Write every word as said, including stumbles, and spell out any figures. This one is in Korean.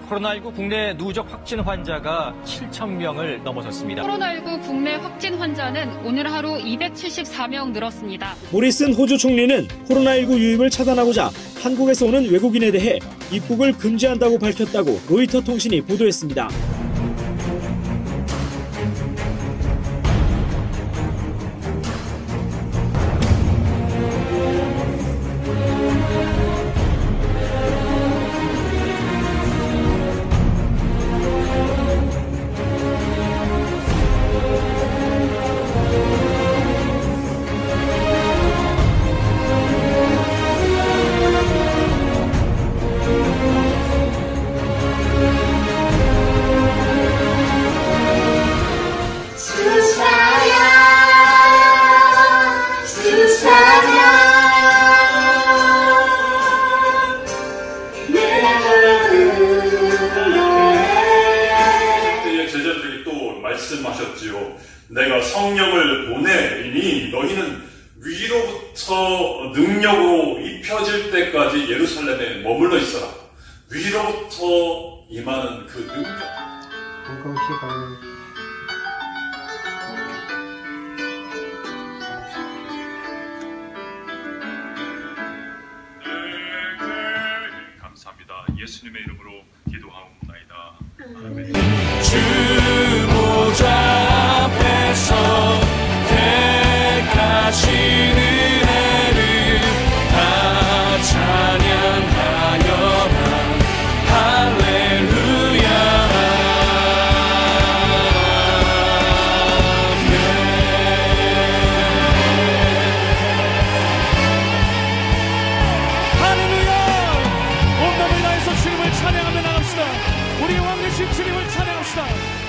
코로나십구 국내 누적 확진 환자가 칠천 명을 넘어섰습니다. 코로나십구 국내 확진 환자는 오늘 하루 이백칠십사 명 늘었습니다. 모리슨 호주 총리는 코로나십구 유입을 차단하고자 한국에서 오는 외국인에 대해 입국을 금지한다고 밝혔다고 로이터 통신이 보도했습니다. 제자들이 또 말씀하셨지요. 내가 성령을 보내리니 너희는 위로부터 능력으로 입혀질 때까지 예루살렘에 머물러 있어라. 위로부터 임하는 그 능력. 감사합니다. 예수님의 이름으로 기도하옵나이다. 아멘. 주 보좌 앞에서 택하신 은혜를 다 찬양하여라. 할렐루야. 아멘. 할렐루야. 온 몸을 다해서 주님을 찬양하며 나갑시다. 우리 왕 되신 주님을 찬양합시다.